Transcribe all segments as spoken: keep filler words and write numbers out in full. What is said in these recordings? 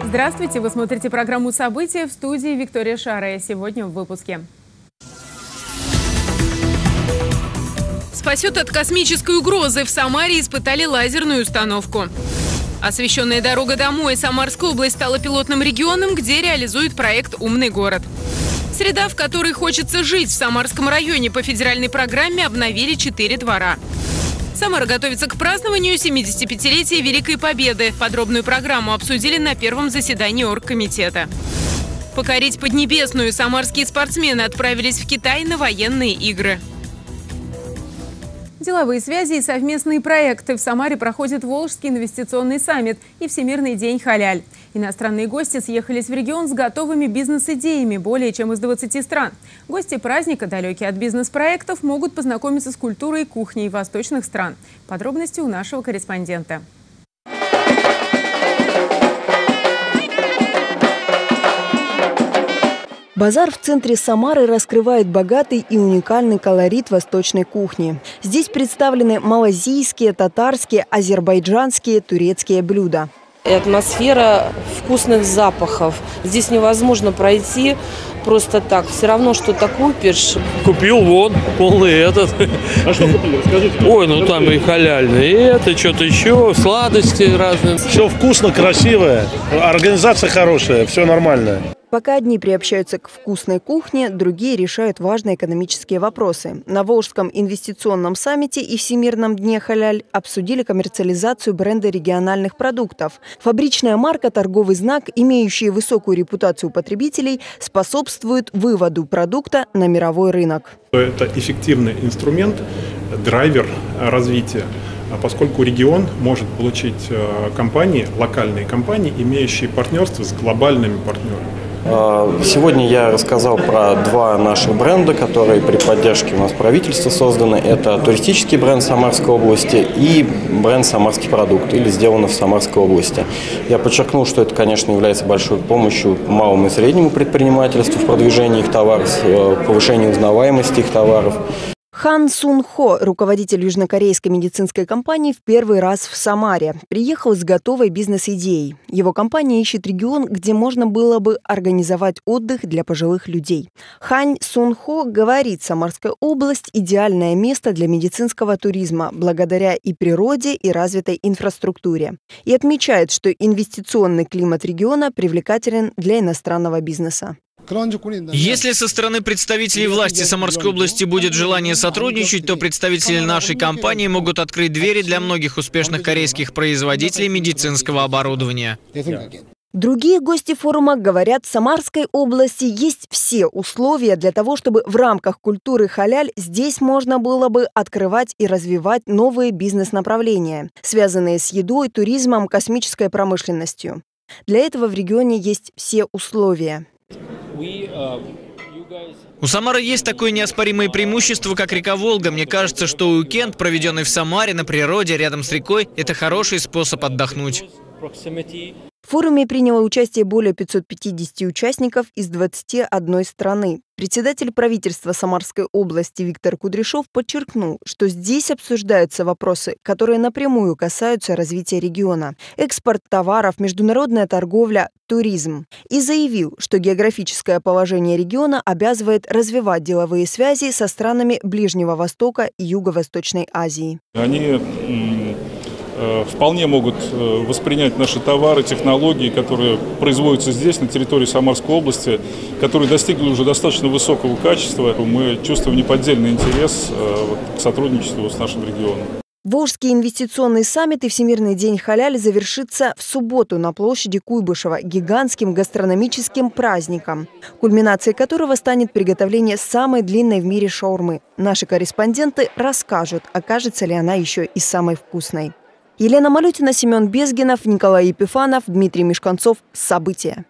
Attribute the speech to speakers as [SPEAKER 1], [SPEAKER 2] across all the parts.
[SPEAKER 1] Здравствуйте! Вы смотрите программу «События», в студии Виктория Шарая. Сегодня в выпуске. Спасет от космической угрозы. В Самаре испытали лазерную установку. Освещенная дорога домой. Самарская область стала пилотным регионом, где реализует проект «Умный город». Среда, в которой хочется жить. В Самарском районе по федеральной программе обновили четыре двора. Самара готовится к празднованию семидесятипятилетия Великой Победы. Подробную программу обсудили на первом заседании оргкомитета. Покорить Поднебесную. Самарские спортсмены отправились в Китай на военные игры. Деловые связи и совместные проекты. В Самаре проходит Волжский инвестиционный саммит и Всемирный день халяль. Иностранные гости съехались в регион с готовыми бизнес-идеями более чем из двадцати стран. Гости праздника, далекие от бизнес-проектов, могут познакомиться с культурой и кухней восточных стран. Подробности у нашего корреспондента.
[SPEAKER 2] Базар в центре Самары раскрывает богатый и уникальный колорит восточной кухни. Здесь представлены малазийские, татарские, азербайджанские, турецкие блюда.
[SPEAKER 3] И атмосфера вкусных запахов. Здесь невозможно пройти просто так. Все равно что-то купишь.
[SPEAKER 4] Купил вон полный этот.
[SPEAKER 5] А что купили? Расскажите.
[SPEAKER 4] Ой, ну там и халяльные, и это, что-то еще, сладости разные.
[SPEAKER 5] Все вкусно, красивое, организация хорошая, все нормально.
[SPEAKER 2] Пока одни приобщаются к вкусной кухне, другие решают важные экономические вопросы. На Волжском инвестиционном саммите и Всемирном дне халяль обсудили коммерциализацию бренда региональных продуктов. Фабричная марка, торговый знак, имеющие высокую репутацию потребителей, способствует выводу продукта на мировой рынок.
[SPEAKER 6] Это эффективный инструмент, драйвер развития, поскольку регион может получить компании, локальные компании, имеющие партнерство с глобальными партнерами.
[SPEAKER 7] Сегодня я рассказал про два наших бренда, которые при поддержке у нас правительства созданы. Это туристический бренд Самарской области и бренд «Самарский продукт» или «Сделано в Самарской области». Я подчеркнул, что это, конечно, является большой помощью малому и среднему предпринимательству в продвижении их товаров, повышении узнаваемости их товаров.
[SPEAKER 2] Хан Сун Хо, руководитель южнокорейской медицинской компании, в первый раз в Самаре. Приехал с готовой бизнес-идеей. Его компания ищет регион, где можно было бы организовать отдых для пожилых людей. Хан Сун Хо говорит, Самарская область – идеальное место для медицинского туризма, благодаря и природе, и развитой инфраструктуре. И отмечает, что инвестиционный климат региона привлекателен для иностранного бизнеса.
[SPEAKER 8] Если со стороны представителей власти Самарской области будет желание сотрудничать, то представители нашей компании могут открыть двери для многих успешных корейских производителей медицинского оборудования.
[SPEAKER 2] Другие гости форума говорят, в Самарской области есть все условия для того, чтобы в рамках культуры халяль здесь можно было бы открывать и развивать новые бизнес-направления, связанные с едой, туризмом, космической промышленностью. Для этого в регионе есть все условия.
[SPEAKER 8] У Самары есть такое неоспоримое преимущество, как река Волга. Мне кажется, что уикенд, проведенный в Самаре, на природе, рядом с рекой, это хороший способ отдохнуть.
[SPEAKER 2] В форуме приняло участие более пятисот пятидесяти участников из двадцати одной страны. Председатель правительства Самарской области Виктор Кудряшов подчеркнул, что здесь обсуждаются вопросы, которые напрямую касаются развития региона. Экспорт товаров, международная торговля, туризм. И заявил, что географическое положение региона обязывает развивать деловые связи со странами Ближнего Востока и Юго-Восточной Азии.
[SPEAKER 6] Они вполне могут воспринять наши товары, технологии, которые производятся здесь, на территории Самарской области, которые достигли уже достаточно высокого качества. Мы чувствуем неподдельный интерес к сотрудничеству с нашим регионом.
[SPEAKER 2] Волжский инвестиционный саммит и Всемирный день халяль завершится в субботу на площади Куйбышева гигантским гастрономическим праздником, кульминацией которого станет приготовление самой длинной в мире шаурмы. Наши корреспонденты расскажут, окажется ли она еще и самой вкусной. Елена Малютина, Семен Безгинов, Николай Епифанов, Дмитрий Мишканцов. События.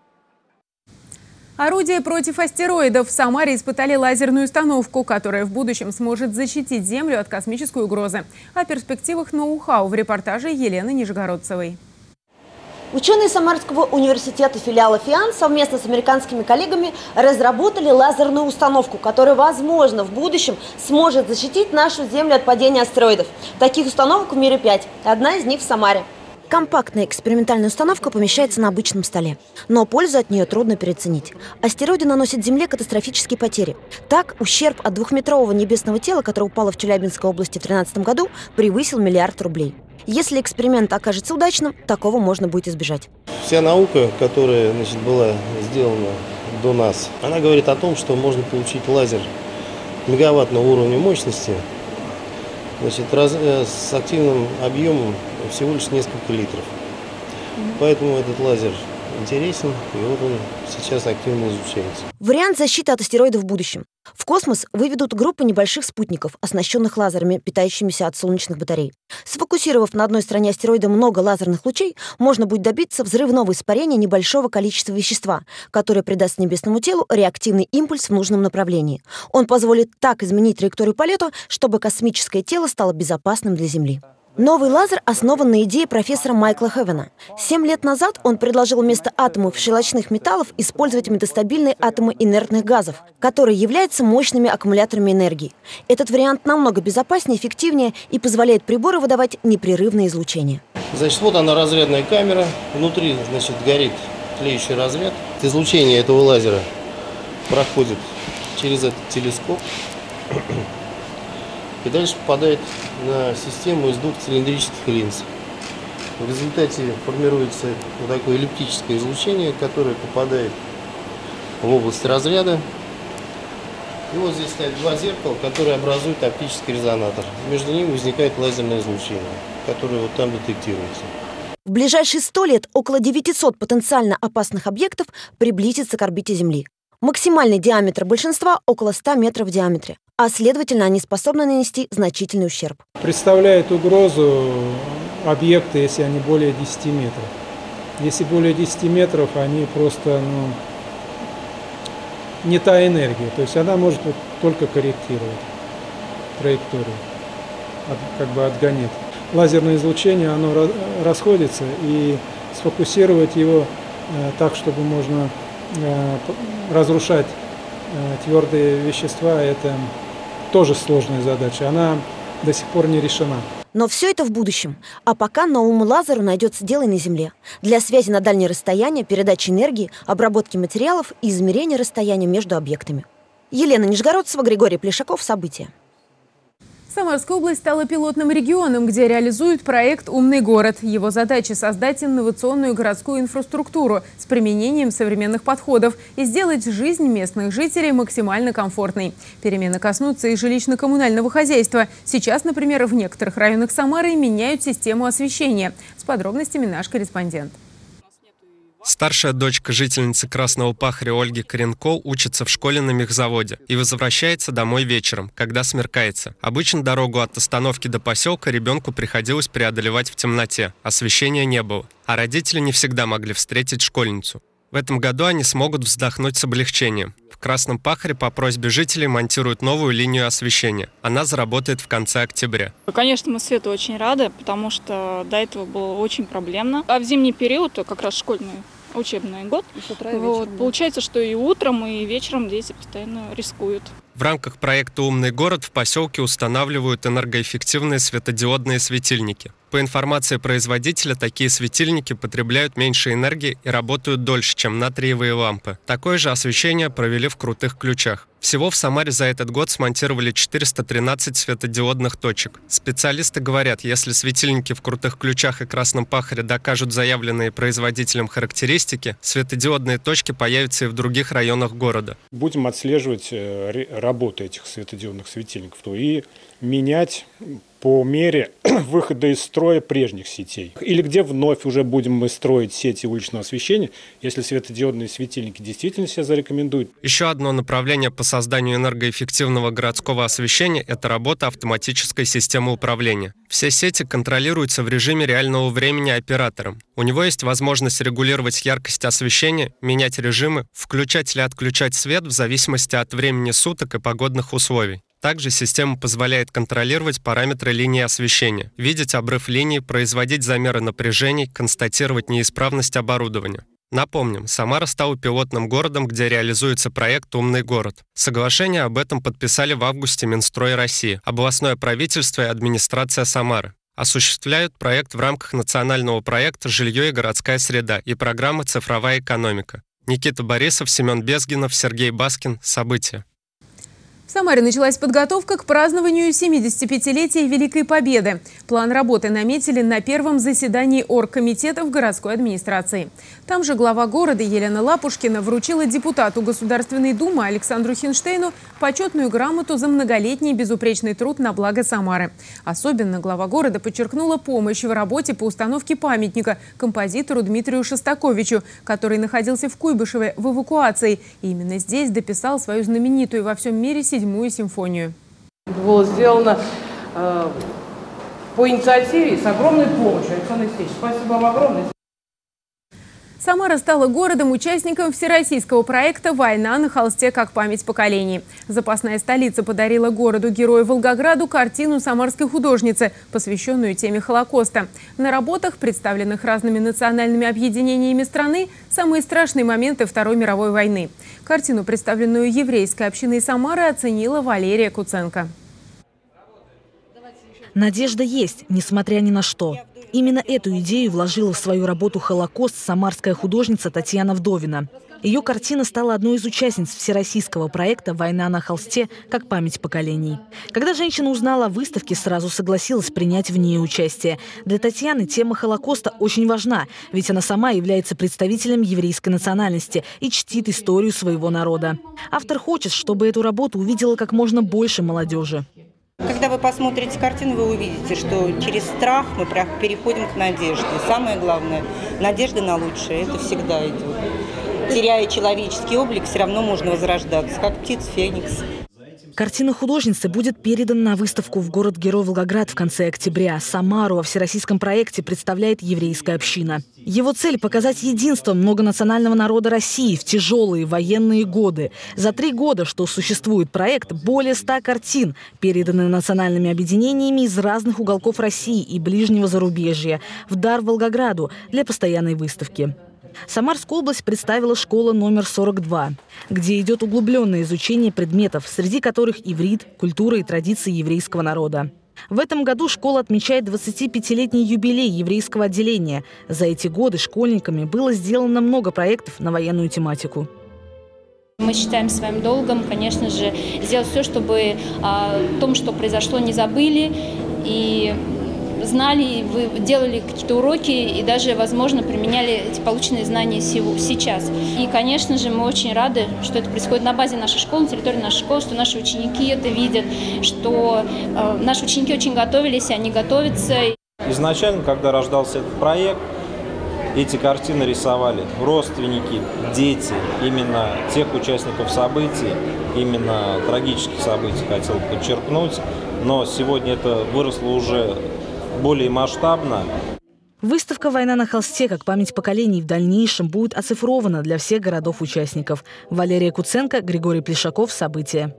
[SPEAKER 1] Орудие против астероидов. В Самаре испытали лазерную установку, которая в будущем сможет защитить Землю от космической угрозы. О перспективах ноу-хау в репортаже Елены Нижегородцевой.
[SPEAKER 9] Ученые Самарского университета филиала ФИАН совместно с американскими коллегами разработали лазерную установку, которая, возможно, в будущем сможет защитить нашу Землю от падения астероидов. Таких установок в мире пять. Одна из них в Самаре. Компактная экспериментальная установка помещается на обычном столе. Но пользу от нее трудно переоценить. Астероиды наносят Земле катастрофические потери. Так, ущерб от двухметрового небесного тела, которое упало в Челябинской области в две тысячи тринадцатом году, превысил миллиард рублей. Если эксперимент окажется удачным, такого можно будет избежать.
[SPEAKER 10] Вся наука, которая, значит, была сделана до нас, она говорит о том, что можно получить лазер мегаваттного уровня мощности, значит, раз, с активным объемом всего лишь несколько литров. Поэтому этот лазер интересен, и вот он сейчас активно изучается.
[SPEAKER 9] Вариант защиты от астероидов в будущем. В космос выведут группу небольших спутников, оснащенных лазерами, питающимися от солнечных батарей. Сфокусировав на одной стороне астероида много лазерных лучей, можно будет добиться взрывного испарения небольшого количества вещества, которое придаст небесному телу реактивный импульс в нужном направлении. Он позволит так изменить траекторию полета, чтобы космическое тело стало безопасным для Земли. Новый лазер основан на идее профессора Майкла Хевена. Семь лет назад он предложил вместо атомов щелочных металлов использовать метастабильные атомы инертных газов, которые являются мощными аккумуляторами энергии. Этот вариант намного безопаснее, эффективнее и позволяет прибору выдавать непрерывное излучение.
[SPEAKER 10] Значит, вот она разрядная камера. Внутри, значит, горит тлеющий разряд. Излучение этого лазера проходит через этот телескоп и дальше попадает на систему из двух цилиндрических линз. В результате формируется вот такое эллиптическое излучение, которое попадает в область разряда. И вот здесь стоят два зеркала, которые образуют оптический резонатор. Между ними возникает лазерное излучение, которое вот там детектируется.
[SPEAKER 9] В ближайшие сто лет около девятисот потенциально опасных объектов приблизится к орбите Земли. Максимальный диаметр большинства около ста метров в диаметре, а следовательно, они способны нанести значительный ущерб.
[SPEAKER 11] Представляет угрозу объекты, если они более десяти метров. Если более десяти метров, они просто ну, не та энергия. То есть она может вот только корректировать траекторию, от, как бы отгонять. Лазерное излучение, оно расходится, и сфокусировать его э, так, чтобы можно э, разрушать э, твердые вещества, это тоже сложная задача. Она до сих пор не решена.
[SPEAKER 9] Но все это в будущем. А пока новому лазеру найдется дело на Земле. Для связи на дальние расстояния, передачи энергии, обработки материалов и измерения расстояния между объектами. Елена Нижегородцева, Григорий Плешаков. События.
[SPEAKER 1] Самарская область стала пилотным регионом, где реализуют проект «Умный город». Его задача – создать инновационную городскую инфраструктуру с применением современных подходов и сделать жизнь местных жителей максимально комфортной. Перемены коснутся и жилищно-коммунального хозяйства. Сейчас, например, в некоторых районах Самары меняют систему освещения. С подробностями наш корреспондент.
[SPEAKER 12] Старшая дочка жительницы Красного Пахаря Ольги Коренко учится в школе на мехзаводе и возвращается домой вечером, когда смеркается. Обычно дорогу от остановки до поселка ребенку приходилось преодолевать в темноте, освещения не было, а родители не всегда могли встретить школьницу. В этом году они смогут вздохнуть с облегчением. В Красном Пахаре по просьбе жителей монтируют новую линию освещения. Она заработает в конце октября.
[SPEAKER 13] Конечно, мы свету очень рады, потому что до этого было очень проблемно. А в зимний период, как раз школьный учебный год, вот, получается, что и утром, и вечером дети постоянно рискуют.
[SPEAKER 12] В рамках проекта «Умный город» в поселке устанавливают энергоэффективные светодиодные светильники. По информации производителя, такие светильники потребляют меньше энергии и работают дольше, чем натриевые лампы. Такое же освещение провели в Крутых Ключах. Всего в Самаре за этот год смонтировали четыреста тринадцать светодиодных точек. Специалисты говорят, если светильники в Крутых Ключах и Красном Пахаре докажут заявленные производителем характеристики, светодиодные точки появятся и в других районах города.
[SPEAKER 14] Будем отслеживать работу этих светодиодных светильников и менять по мере выхода из строя прежних сетей. Или где вновь уже будем мы строить сети уличного освещения, если светодиодные светильники действительно себя зарекомендуют.
[SPEAKER 12] Еще одно направление по созданию энергоэффективного городского освещения – это работа автоматической системы управления. Все сети контролируются в режиме реального времени оператором. У него есть возможность регулировать яркость освещения, менять режимы, включать или отключать свет в зависимости от времени суток и погодных условий. Также система позволяет контролировать параметры линии освещения, видеть обрыв линий, производить замеры напряжений, констатировать неисправность оборудования. Напомним, Самара стала пилотным городом, где реализуется проект «Умный город». Соглашение об этом подписали в августе Минстрой России, областное правительство и администрация Самары. Осуществляют проект в рамках национального проекта «Жилье и городская среда» и программы «Цифровая экономика». Никита Борисов, Семен Безгинов, Сергей Баскин. События.
[SPEAKER 1] В Самаре началась подготовка к празднованию семидесятипятилетия Великой Победы. План работы наметили на первом заседании оргкомитетов городской администрации. Там же глава города Елена Лапушкина вручила депутату Государственной Думы Александру Хинштейну почетную грамоту за многолетний безупречный труд на благо Самары. Особенно глава города подчеркнула помощь в работе по установке памятника композитору Дмитрию Шостаковичу, который находился в Куйбышеве в эвакуации. И именно здесь дописал свою знаменитую во всем мире седьмую симфонию.
[SPEAKER 3] Было сделано э, по инициативе с огромной помощью. Александр Алексеевич, спасибо вам огромное.
[SPEAKER 1] Самара стала городом-участником всероссийского проекта «Война на холсте. Как память поколений». Запасная столица подарила городу-герою Волгограду картину самарской художницы, посвященную теме Холокоста. На работах, представленных разными национальными объединениями страны, самые страшные моменты Второй мировой войны. Картину, представленную еврейской общиной Самары, оценила Валерия Куценко.
[SPEAKER 15] Надежда есть, несмотря ни на что. Именно эту идею вложила в свою работу «Холокост» самарская художница Татьяна Вдовина. Ее картина стала одной из участниц всероссийского проекта «Война на холсте. Как память поколений». Когда женщина узнала о выставке, сразу согласилась принять в ней участие. Для Татьяны тема Холокоста очень важна, ведь она сама является представителем еврейской национальности и чтит историю своего народа. Автор хочет, чтобы эту работу увидела как можно больше молодежи.
[SPEAKER 16] Когда вы посмотрите картину, вы увидите, что через страх мы переходим к надежде. Самое главное – надежда на лучшее. Это всегда идет. Теряя человеческий облик, все равно можно возрождаться, как птица Феникс.
[SPEAKER 15] Картина художницы будет передана на выставку в город-герой Волгоград в конце октября. Самару во всероссийском проекте представляет еврейская община. Его цель – показать единство многонационального народа России в тяжелые военные годы. За три года, что существует проект, более ста картин переданы национальными объединениями из разных уголков России и ближнего зарубежья в дар Волгограду для постоянной выставки. Самарскую область представила школа номер сорок два, где идет углубленное изучение предметов, среди которых иврит, культура и традиции еврейского народа. В этом году школа отмечает двадцатипятилетний юбилей еврейского отделения. За эти годы школьниками было сделано много проектов на военную тематику.
[SPEAKER 17] Мы считаем своим долгом, конечно же, сделать все, чтобы о том, что произошло, не забыли и знали, вы делали какие-то уроки и даже, возможно, применяли эти полученные знания сейчас. И, конечно же, мы очень рады, что это происходит на базе нашей школы, на территории нашей школы, что наши ученики это видят, что э, наши ученики очень готовились, они готовятся.
[SPEAKER 18] Изначально, когда рождался этот проект, эти картины рисовали родственники, дети, именно тех участников событий, именно трагических событий, хотел подчеркнуть. Но сегодня это выросло уже более масштабно.
[SPEAKER 15] Выставка «Война на холсте. Как память поколений» в дальнейшем будет оцифрована для всех городов-участников. Валерия Куценко, Григорий Плешаков. События.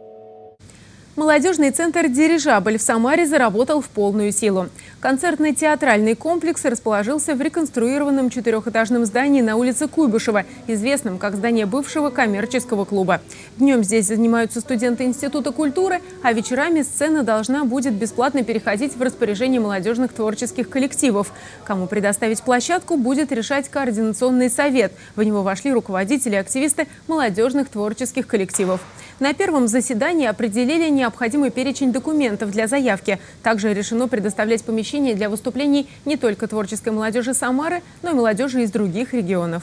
[SPEAKER 1] Молодежный центр «Дирижабль» в Самаре заработал в полную силу. Концертно-театральный комплекс расположился в реконструированном четырехэтажном здании на улице Куйбышева, известном как здание бывшего коммерческого клуба. Днем здесь занимаются студенты Института культуры, а вечерами сцена должна будет бесплатно переходить в распоряжение молодежных творческих коллективов. Кому предоставить площадку, будет решать координационный совет. В него вошли руководители и активисты молодежных творческих коллективов. На первом заседании определили необходимый перечень документов для заявки. Также решено предоставлять помещения для выступлений не только творческой молодежи Самары, но и молодежи из других регионов.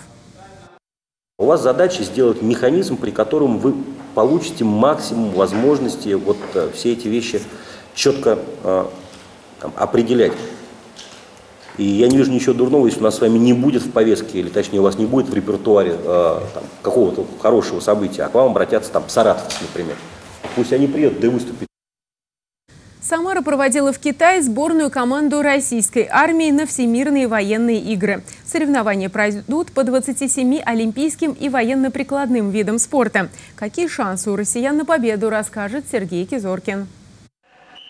[SPEAKER 19] У вас задача сделать механизм, при котором вы получите максимум возможностей вот все эти вещи четко э, там, определять. И я не вижу ничего дурного, если у нас с вами не будет в повестке, или точнее у вас не будет в репертуаре э, какого-то хорошего события, а к вам обратятся там саратовцы, например. Пусть они приедут, да и выступят.
[SPEAKER 1] Самара проводила в Китае сборную команду российской армии на Всемирные военные игры. Соревнования пройдут по двадцати семи олимпийским и военно-прикладным видам спорта. Какие шансы у россиян на победу, расскажет Сергей Кизоркин.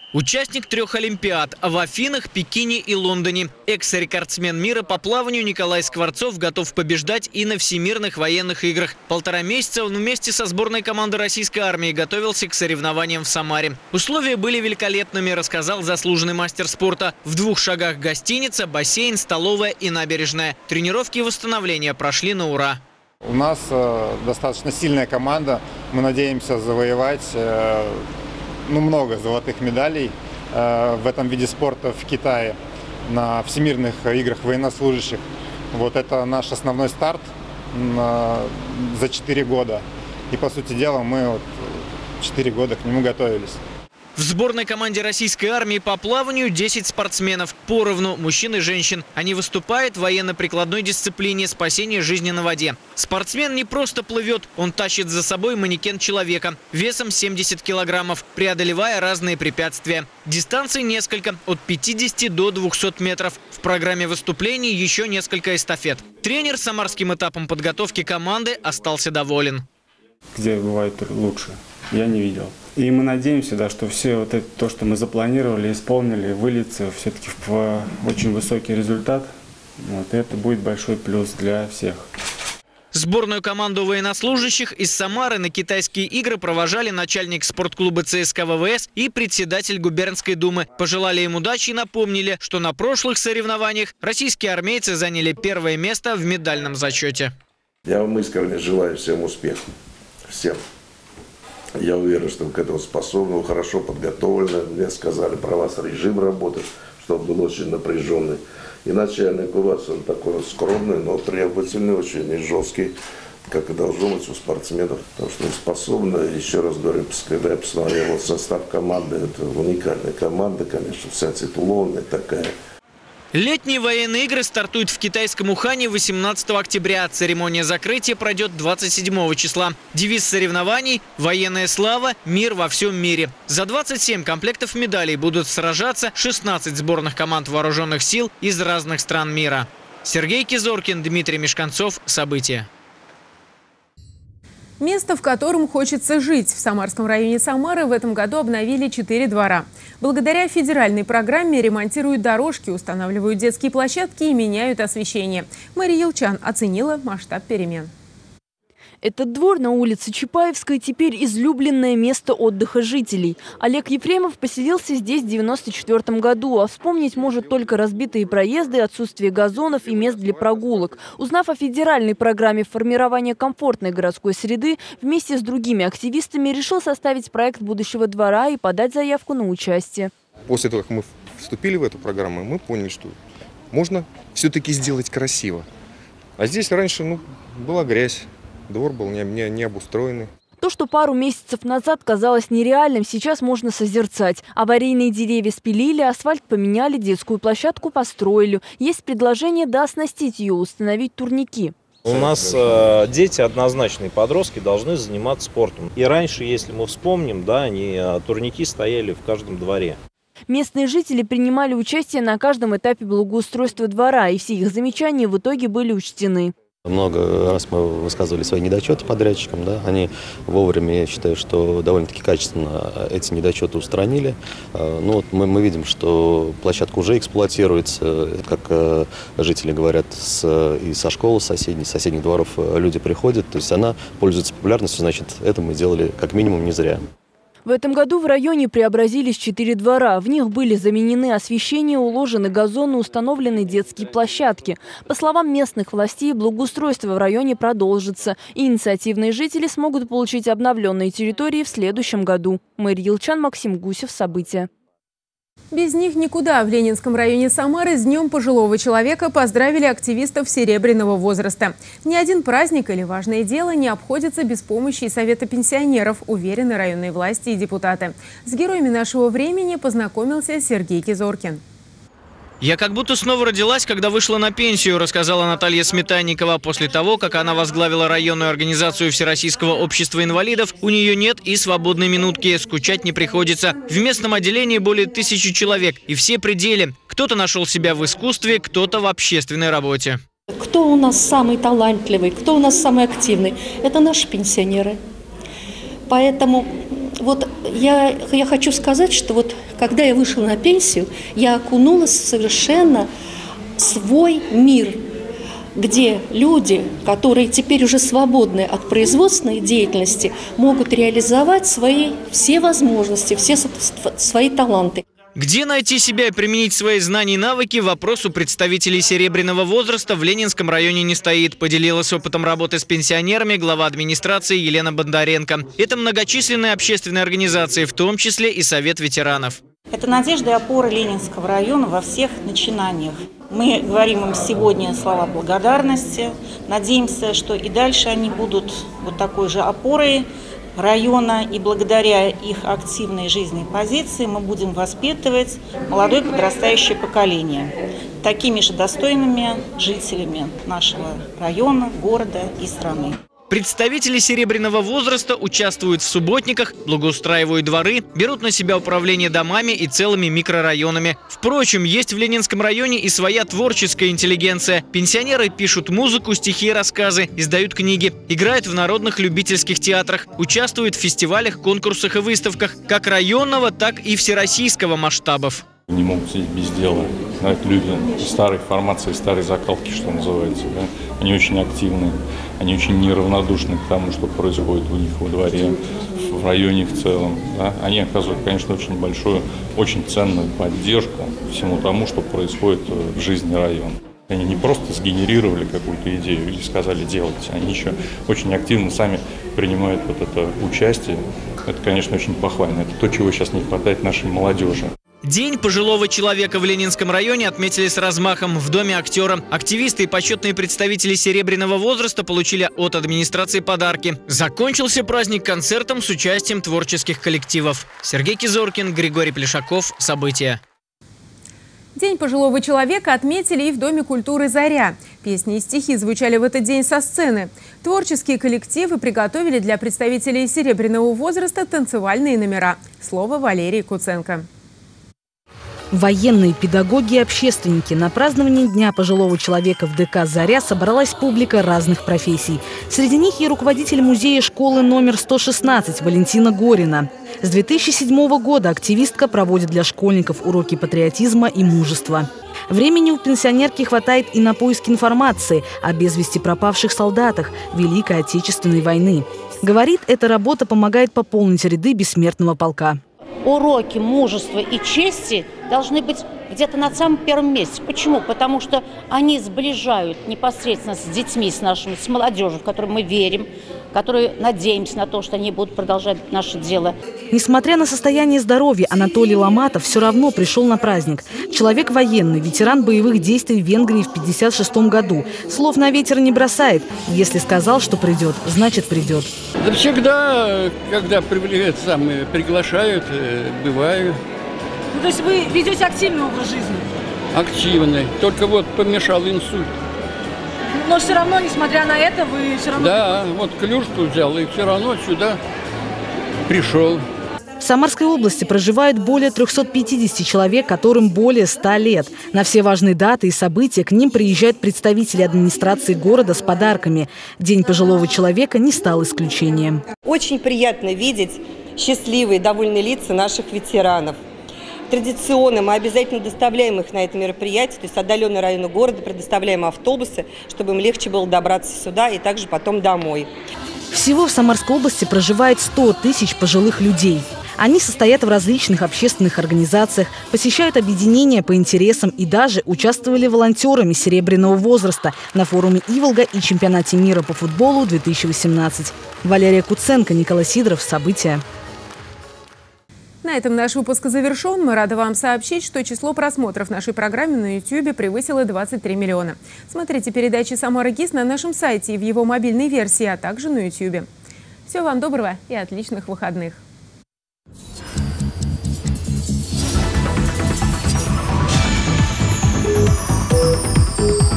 [SPEAKER 8] Участник трех олимпиад в Афинах, Пекине и Лондоне. Экс-рекордсмен мира по плаванию Николай Скворцов готов побеждать и на всемирных военных играх. Полтора месяца он вместе со сборной команды российской армии готовился к соревнованиям в Самаре. Условия были великолепными, рассказал заслуженный мастер спорта. В двух шагах гостиница, бассейн, столовая и набережная. Тренировки и восстановления прошли на ура.
[SPEAKER 20] У нас э, достаточно сильная команда. Мы надеемся завоевать э, ну, много золотых медалей э, в этом виде спорта в Китае на всемирных играх военнослужащих. Вот это наш основной старт э, за четыре года. И, по сути дела, мы вот четыре года к нему готовились.
[SPEAKER 8] В сборной команде российской армии по плаванию десять спортсменов. Поровну мужчин и женщин. Они выступают в военно-прикладной дисциплине спасения жизни на воде. Спортсмен не просто плывет, он тащит за собой манекен человека весом семьдесят килограммов, преодолевая разные препятствия. Дистанций несколько, от пятидесяти до двухсот метров. В программе выступлений еще несколько эстафет. Тренер с самарским этапом подготовки команды остался доволен.
[SPEAKER 21] Где бывает лучше, я не видел. И мы надеемся, да, что все вот это, то, что мы запланировали, исполнили, выльется все-таки в очень высокий результат. Вот, и это будет большой плюс для всех.
[SPEAKER 8] Сборную команду военнослужащих из Самары на китайские игры провожали начальник спортклуба ЦСКА ВВС и председатель губернской думы. Пожелали им удачи и напомнили, что на прошлых соревнованиях российские армейцы заняли первое место в медальном зачете.
[SPEAKER 22] Я вам искренне желаю всем успехов. Всем. Я уверен, что вы к этому способны, вы хорошо подготовлены. Мне сказали про вас режим работы, что был очень напряженный. И начальник у вас, он такой вот скромный, но требовательный, очень и жесткий, как и должно быть у спортсменов. Потому что он способны, еще раз говорю, когда я посмотрел вот состав команды, это уникальная команда, конечно, вся титулованная такая.
[SPEAKER 8] Летние военные игры стартуют в китайском Ухане восемнадцатого октября. Церемония закрытия пройдет двадцать седьмого числа. Девиз соревнований – «Военная слава, мир во всем мире». За двадцать семь комплектов медалей будут сражаться шестнадцать сборных команд вооруженных сил из разных стран мира. Сергей Кизоркин, Дмитрий Мешканцов. События.
[SPEAKER 1] Место, в котором хочется жить. В Самарском районе Самары в этом году обновили четыре двора. Благодаря федеральной программе ремонтируют дорожки, устанавливают детские площадки и меняют освещение. Мэрия Елчан оценила масштаб перемен.
[SPEAKER 2] Этот двор на улице Чапаевской теперь излюбленное место отдыха жителей. Олег Ефремов поселился здесь в девяносто четвёртом году, а вспомнить может только разбитые проезды, отсутствие газонов и мест для прогулок. Узнав о федеральной программе формирования комфортной городской среды, вместе с другими активистами решил составить проект будущего двора и подать заявку на участие.
[SPEAKER 23] После того, как мы вступили в эту программу, мы поняли, что можно все-таки сделать красиво. А здесь раньше ну, была грязь. Двор был не, не, не обустроенный.
[SPEAKER 2] То, что пару месяцев назад казалось нереальным, сейчас можно созерцать. Аварийные деревья спилили, асфальт поменяли, детскую площадку построили. Есть предложение дооснастить ее, установить турники.
[SPEAKER 18] У нас э, дети, однозначные подростки, должны заниматься спортом. И раньше, если мы вспомним, да, они, э, турники стояли в каждом дворе.
[SPEAKER 2] Местные жители принимали участие на каждом этапе благоустройства двора, и все их замечания в итоге были учтены.
[SPEAKER 24] Много раз мы высказывали свои недочеты подрядчикам, да, они вовремя, я считаю, что довольно-таки качественно эти недочеты устранили. Ну, вот мы, мы видим, что площадка уже эксплуатируется, как жители говорят, с, и со школы соседней, с соседних дворов люди приходят, то есть она пользуется популярностью, значит, это мы делали как минимум не зря.
[SPEAKER 2] В этом году в районе преобразились четыре двора. В них были заменены освещение, уложены газоны, установлены детские площадки. По словам местных властей, благоустройство в районе продолжится. И инициативные жители смогут получить обновленные территории в следующем году. Мэрия Елчан, Максим Гусев. События.
[SPEAKER 1] Без них никуда. В Ленинском районе Самары с Днем пожилого человека поздравили активистов серебряного возраста. Ни один праздник или важное дело не обходится без помощи и совета пенсионеров, уверены районные власти и депутаты. С героями нашего времени познакомился Сергей Кизоркин.
[SPEAKER 8] «Я как будто снова родилась, когда вышла на пенсию», рассказала Наталья Сметанникова. После того, как она возглавила районную организацию Всероссийского общества инвалидов, у нее нет и свободной минутки, скучать не приходится. В местном отделении более тысячи человек, и все при деле. Кто-то нашел себя в искусстве, кто-то в общественной работе.
[SPEAKER 25] Кто у нас самый талантливый, кто у нас самый активный? Это наши пенсионеры. Поэтому
[SPEAKER 4] вот я, я хочу сказать, что вот когда я вышла на пенсию, я окунулась в совершенно свой мир, где люди, которые теперь уже свободны от производственной деятельности, могут реализовать свои все возможности, все свои таланты.
[SPEAKER 8] Где найти себя и применить свои знания и навыки, вопрос у представителей серебряного возраста в Ленинском районе не стоит. Поделилась опытом работы с пенсионерами глава администрации Елена Бондаренко. Это многочисленные общественные организации, в том числе и Совет ветеранов.
[SPEAKER 5] Это надежда и опора Ленинского района во всех начинаниях. Мы говорим им сегодня слова благодарности. Надеемся, что и дальше они будут вот такой же опорой района, и благодаря их активной жизненной позиции мы будем воспитывать молодое подрастающее поколение такими же достойными жителями нашего района, города и страны.
[SPEAKER 8] Представители серебряного возраста участвуют в субботниках, благоустраивают дворы, берут на себя управление домами и целыми микрорайонами. Впрочем, есть в Ленинском районе и своя творческая интеллигенция. Пенсионеры пишут музыку, стихи и рассказы, издают книги, играют в народных любительских театрах, участвуют в фестивалях, конкурсах и выставках как районного, так и всероссийского масштабов.
[SPEAKER 6] Не могут сидеть без дела. Да, это люди старой формации, старой закалки, что называется. Да. Они очень активны, они очень неравнодушны к тому, что происходит у них во дворе, в районе в целом. Да. Они оказывают, конечно, очень большую, очень ценную поддержку всему тому, что происходит в жизни района. Они не просто сгенерировали какую-то идею и сказали делать, они еще очень активно сами принимают вот это участие. Это, конечно, очень похвально. Это то, чего сейчас не хватает нашей молодежи.
[SPEAKER 8] День пожилого человека в Ленинском районе отметили с размахом в Доме актера. Активисты и почетные представители серебряного возраста получили от администрации подарки. Закончился праздник концертом с участием творческих коллективов. Сергей Кизоркин, Григорий Плешаков. События.
[SPEAKER 1] День пожилого человека отметили и в Доме культуры «Заря». Песни и стихи звучали в этот день со сцены. Творческие коллективы приготовили для представителей серебряного возраста танцевальные номера. Слово Валерии Куценко.
[SPEAKER 15] Военные, педагоги и общественники. На праздновании Дня пожилого человека в ДК «Заря» собралась публика разных профессий. Среди них и руководитель музея школы номер сто шестнадцать Валентина Горина. С две тысячи седьмого года активистка проводит для школьников уроки патриотизма и мужества. Времени у пенсионерки хватает и на поиск информации о без вести пропавших солдатах Великой Отечественной войны. Говорит, эта работа помогает пополнить ряды бессмертного полка.
[SPEAKER 7] Уроки мужества и чести должны быть где-то на самом первом месте. Почему? Потому что они сближают непосредственно с детьми, с нашими, с молодежью, в которую мы верим, которые надеемся на то, что они будут продолжать наше дело.
[SPEAKER 15] Несмотря на состояние здоровья, Анатолий Ломатов все равно пришел на праздник. Человек военный, ветеран боевых действий в Венгрии в пятьдесят шестом году. Слов на ветер не бросает. Если сказал, что придет, значит придет.
[SPEAKER 25] Да всегда, когда привлекают, самые приглашают, бываю.
[SPEAKER 26] Ну, то есть вы ведете активный образ жизни?
[SPEAKER 25] Активный. Только вот помешал инсульт.
[SPEAKER 26] Но все равно, несмотря на это, вы все равно...
[SPEAKER 25] Да, вот клюшку взял и все равно сюда пришел.
[SPEAKER 15] В Самарской области проживает более трёхсот пятидесяти человек, которым более ста лет. На все важные даты и события к ним приезжают представители администрации города с подарками. День пожилого человека не стал исключением.
[SPEAKER 27] Очень приятно видеть счастливые, довольные лица наших ветеранов. Традиционно мы обязательно доставляем их на это мероприятие, то есть отдаленные районы города, предоставляем автобусы, чтобы им легче было добраться сюда и также потом домой.
[SPEAKER 15] Всего в Самарской области проживает сто тысяч пожилых людей. Они состоят в различных общественных организациях, посещают объединения по интересам и даже участвовали волонтерами серебряного возраста на форуме «Иволга» и чемпионате мира по футболу две тысячи восемнадцать. Валерия Куценко, Николай Сидоров. События.
[SPEAKER 1] На этом наш выпуск завершен. Мы рады вам сообщить, что число просмотров нашей программы на ютубе превысило двадцать три миллиона. Смотрите передачи «Самара ГИС» на нашем сайте и в его мобильной версии, а также на ютубе. Всего вам доброго и отличных выходных.
[SPEAKER 28] Thank you.